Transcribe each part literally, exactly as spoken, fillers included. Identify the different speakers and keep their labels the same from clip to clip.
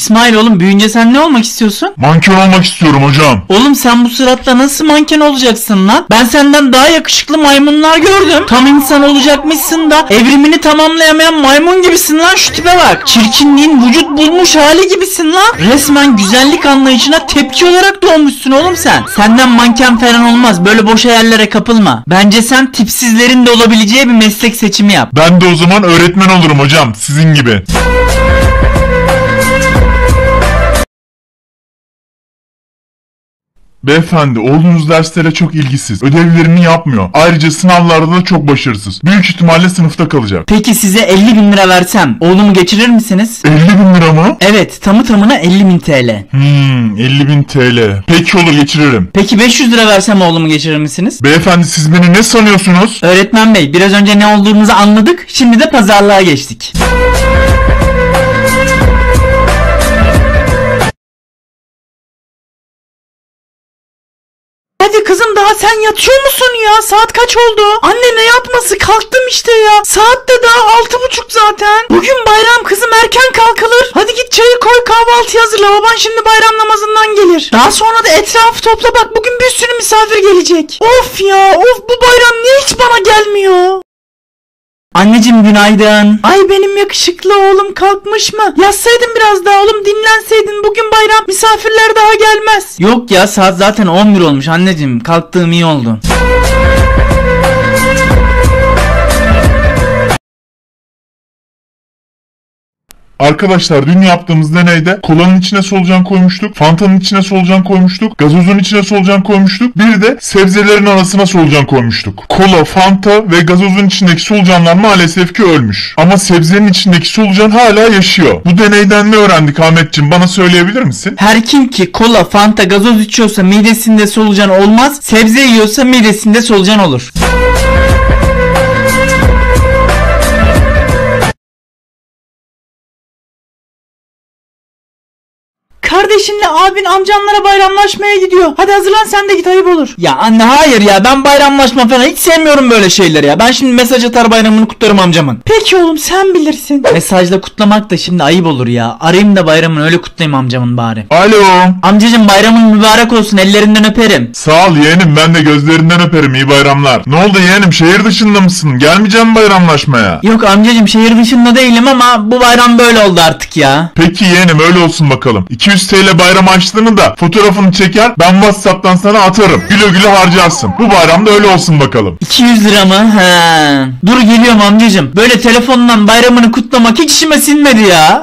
Speaker 1: İsmail oğlum, büyüyünce sen ne olmak istiyorsun?
Speaker 2: Manken olmak istiyorum hocam.
Speaker 1: Oğlum sen bu suratla nasıl manken olacaksın lan? Ben senden daha yakışıklı maymunlar gördüm. Tam insan olacakmışsın da evrimini tamamlayamayan maymun gibisin lan, şu tipe bak. Çirkinliğin vücut bulmuş hali gibisin lan. Resmen güzellik anlayışına tepki olarak doğmuşsun oğlum sen. Senden manken falan olmaz, böyle boş hayallere kapılma. Bence sen tipsizlerin de olabileceği bir meslek seçimi yap.
Speaker 2: Ben de o zaman öğretmen olurum hocam, sizin gibi. Beyefendi, oğlunuz derslere çok ilgisiz. Ödevlerini yapmıyor. Ayrıca sınavlarda da çok başarısız. Büyük ihtimalle sınıfta kalacak.
Speaker 1: Peki size elli bin lira versem oğlumu geçirir misiniz?
Speaker 2: elli bin lira mı?
Speaker 1: Evet, tamı tamına elli bin T L.
Speaker 2: Hmm, elli bin T L. Peki olur, geçiririm.
Speaker 1: Peki beş yüz lira versem oğlumu geçirir misiniz?
Speaker 2: Beyefendi, siz beni ne sanıyorsunuz?
Speaker 1: Öğretmen bey, biraz önce ne olduğumuzu anladık. Şimdi de pazarlığa geçtik. Hadi kızım, daha sen yatıyor musun ya? Saat kaç oldu? Anne ne yatması? Kalktım işte ya. Saat de daha altı buçuk zaten. Bugün bayram kızım, erken kalkılır. Hadi git çayı koy, kahvaltı hazırla. Baban şimdi bayram namazından gelir. Daha sonra da etrafı topla, bak bugün bir sürü misafir gelecek. Of ya of, bu bayram niye hiç bana gelmiyor? Anneciğim günaydın. Ay benim yakışıklı oğlum kalkmış mı? Yatsaydın biraz daha oğlum, dinlenseydin. Bugün bayram, misafirler daha gelmez. Yok ya, saat zaten on bir olmuş anneciğim. Kalktığım iyi oldu.
Speaker 2: Arkadaşlar, dün yaptığımız deneyde kolanın içine solucan koymuştuk, fantanın içine solucan koymuştuk, gazozun içine solucan koymuştuk, bir de sebzelerin arasına solucan koymuştuk. Kola, fanta ve gazozun içindeki solucanlar maalesef ki ölmüş. Ama sebzenin içindeki solucan hala yaşıyor. Bu deneyden ne öğrendik Ahmetciğim, bana söyleyebilir misin?
Speaker 1: Her kim ki kola, fanta, gazoz içiyorsa midesinde solucan olmaz, sebze yiyorsa midesinde solucan olur. Kardeşinle abin amcanlara bayramlaşmaya gidiyor. Hadi hazırlan sen de git, ayıp olur. Ya anne hayır ya, ben bayramlaşma falan hiç sevmiyorum böyle şeyleri ya. Ben şimdi mesaj atar, bayramını kutlarım amcamın. Peki oğlum, sen bilirsin. Mesajla kutlamak da şimdi ayıp olur ya. Arayayım da bayramını öyle kutlayayım amcamın bari.
Speaker 2: Alo.
Speaker 1: Amcacım bayramın mübarek olsun, ellerinden öperim.
Speaker 2: Sağ ol yeğenim, ben de gözlerinden öperim, iyi bayramlar. Ne oldu yeğenim, şehir dışında mısın? Gelmeyeceğim bayramlaşmaya.
Speaker 1: Yok amcacım, şehir dışında değilim ama bu bayram böyle oldu artık ya.
Speaker 2: Peki yeğenim, öyle olsun bakalım. iki yüz T L bayram açtığını da fotoğrafını çeker, ben WhatsApp'tan sana atarım. Güle güle harcarsın. Bu bayramda öyle olsun bakalım.
Speaker 1: iki yüz lira mı? He. Dur geliyorum amcacım. Böyle telefondan bayramını kutlamak hiç işime sinmedi ya.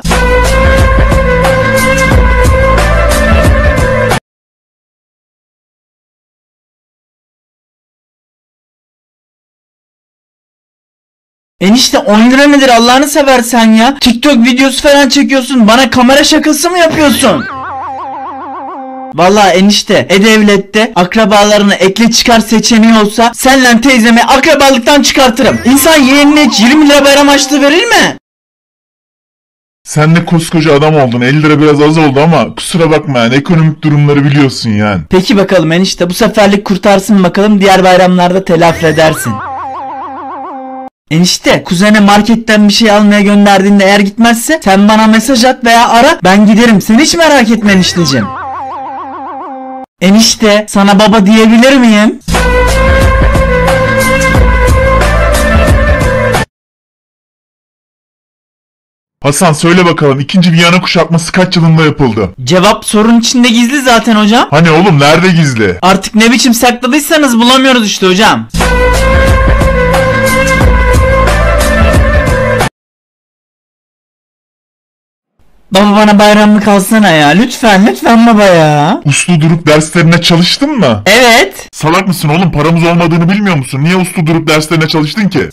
Speaker 1: Enişte on lira nedir Allah'ını seversen ya? TikTok videosu falan çekiyorsun, bana kamera şakası mı yapıyorsun? Vallahi enişte, E-Devlet'te akrabalarını ekle çıkar seçeneği olsa senle teyzemi akrabalıktan çıkartırım. İnsan yeğenine hiç yirmi lira bayram harçlığı verir mi?
Speaker 2: Sen de koskoca adam oldun, elli lira biraz az oldu ama kusura bakma yani, ekonomik durumları biliyorsun yani.
Speaker 1: Peki bakalım enişte, bu seferlik kurtarsın bakalım, diğer bayramlarda telafi edersin. Enişte, kuzene marketten bir şey almaya gönderdiğinde eğer gitmezse sen bana mesaj at veya ara, ben giderim, sen hiç merak etme enişteciğim. Enişte, sana baba diyebilir miyim?
Speaker 2: Hasan söyle bakalım, ikinci Viyana kuşatması kaç yılında yapıldı?
Speaker 1: Cevap sorun içinde gizli zaten hocam.
Speaker 2: Hani oğlum, nerede gizli?
Speaker 1: Artık ne biçim sakladıysanız bulamıyoruz işte hocam. Baba bana bayramlık alsana ya, lütfen lütfen baba ya.
Speaker 2: Uslu durup derslerine çalıştın mı?
Speaker 1: Evet.
Speaker 2: Salak mısın oğlum, paramız olmadığını bilmiyor musun? Niye uslu durup derslerine çalıştın ki?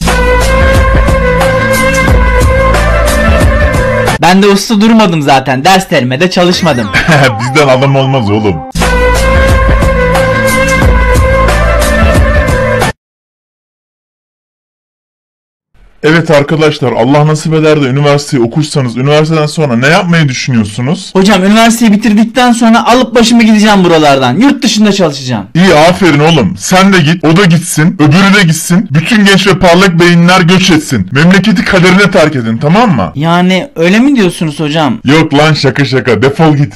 Speaker 1: Ben de uslu durmadım zaten, derslerime de çalışmadım.
Speaker 2: Bizden adam olmaz oğlum. Evet arkadaşlar, Allah nasip eder de üniversiteyi okursanız üniversiteden sonra ne yapmayı düşünüyorsunuz?
Speaker 1: Hocam üniversiteyi bitirdikten sonra alıp başımı gideceğim buralardan. Yurt dışında çalışacağım.
Speaker 2: İyi, aferin oğlum. Sen de git, o da gitsin, öbürü de gitsin. Bütün genç ve parlak beyinler göç etsin. Memleketi kaderine terk edin, tamam mı?
Speaker 1: Yani öyle mi diyorsunuz hocam?
Speaker 2: Yok lan, şaka şaka, defol git.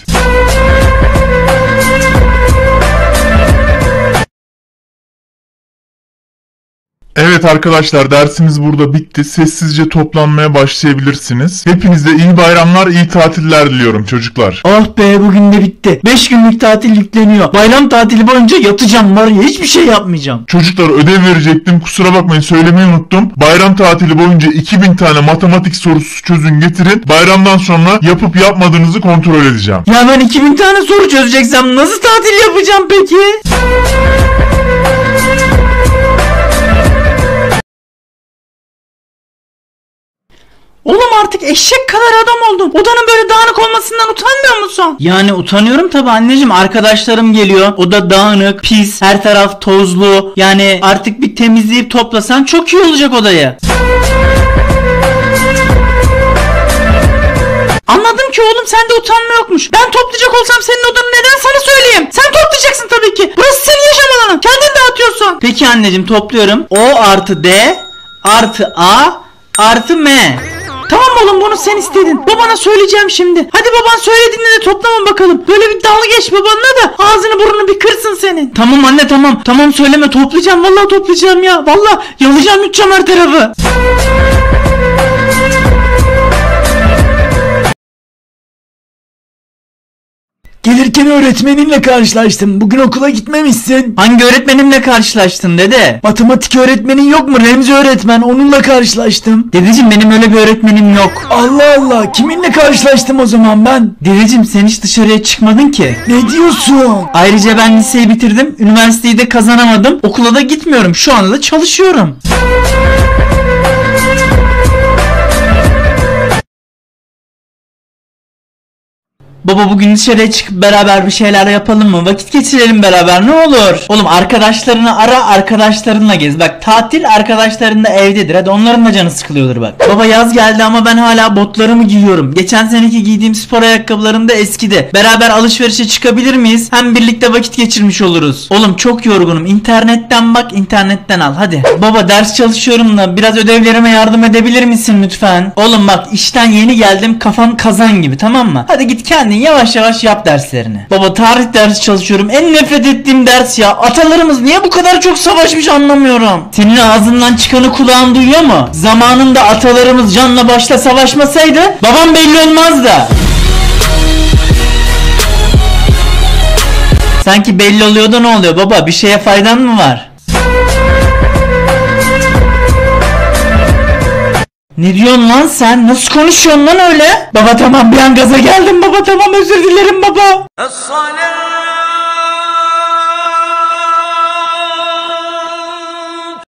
Speaker 2: Evet arkadaşlar, dersimiz burada bitti. Sessizce toplanmaya başlayabilirsiniz. Hepinize iyi bayramlar, iyi tatiller diliyorum çocuklar.
Speaker 1: Oh be, bugün de bitti. beş günlük tatil yükleniyor. Bayram tatili boyunca yatacağım var ya, hiçbir şey yapmayacağım.
Speaker 2: Çocuklar, ödev verecektim, kusura bakmayın, söylemeyi unuttum. Bayram tatili boyunca iki bin tane matematik sorusu çözün getirin. Bayramdan sonra yapıp yapmadığınızı kontrol edeceğim.
Speaker 1: Ya ben iki bin tane soru çözeceksem nasıl tatil yapacağım peki? Oğlum artık eşek kadar adam oldum. Odanın böyle dağınık olmasından utanmıyor musun? Yani utanıyorum tabii anneciğim. Arkadaşlarım geliyor. Oda dağınık, pis, her taraf tozlu. Yani artık bir temizleyip toplasan çok iyi olacak odayı. Anladım ki oğlum, sende utanma yokmuş. Ben toplayacak olsam senin odanı neden sana söyleyeyim? Sen toplayacaksın tabii ki. Burası senin yaşam alanın. Kendin dağıtıyorsun. Peki anneciğim, topluyorum. O artı D artı A artı M. Tamam oğlum, bunu sen istedin. Babana söyleyeceğim şimdi. Hadi baban söylediğinde de toplama bakalım. Böyle bir dalga geç babanla da ağzını burnunu bir kırsın senin. Tamam anne, tamam. Tamam söyleme, toplayacağım. Vallahi toplayacağım ya. Vallahi yalayacağım, yutacağım her tarafı.
Speaker 3: Gelirken öğretmeninle karşılaştım. Bugün okula gitmemişsin.
Speaker 1: Hangi öğretmenimle karşılaştın dede?
Speaker 3: Matematik öğretmenin yok mu? Remzi öğretmen. Onunla karşılaştım.
Speaker 1: Dedeciğim, benim öyle bir öğretmenim yok.
Speaker 3: Allah Allah. Kiminle karşılaştım o zaman ben?
Speaker 1: Dedeciğim, sen hiç dışarıya çıkmadın ki.
Speaker 3: Ne diyorsun?
Speaker 1: Ayrıca ben liseyi bitirdim. Üniversiteyi de kazanamadım. Okula da gitmiyorum. Şu anda da çalışıyorum. Baba, bugün dışarıya çıkıp beraber bir şeyler yapalım mı? Vakit geçirelim beraber, ne olur. Oğlum, arkadaşlarını ara, arkadaşlarınla gez. Bak, tatil arkadaşların da evdedir. Hadi, onların da canı sıkılıyordur bak. Baba, yaz geldi ama ben hala botlarımı giyiyorum. Geçen seneki giydiğim spor ayakkabılarım da eskidi. Beraber alışverişe çıkabilir miyiz? Hem birlikte vakit geçirmiş oluruz. Oğlum, çok yorgunum. İnternetten bak, internetten al. Hadi. Baba, ders çalışıyorum da biraz ödevlerime yardım edebilir misin lütfen? Oğlum bak, işten yeni geldim. Kafam kazan gibi, tamam mı? Hadi git kendin yavaş yavaş yap derslerini. Baba, tarih dersi çalışıyorum. En nefret ettiğim ders ya. Atalarımız niye bu kadar çok savaşmış anlamıyorum. Senin ağzından çıkanı kulağın duyuyor mu? Zamanında atalarımız canla başla savaşmasaydı babam belli olmazdı. Sanki belli oluyor da ne oluyor baba? Bir şeye faydan mı var? Ne diyorsun lan sen? Nasıl konuşuyorsun lan öyle? Baba tamam, bir an gaza geldim baba, tamam, özür dilerim baba.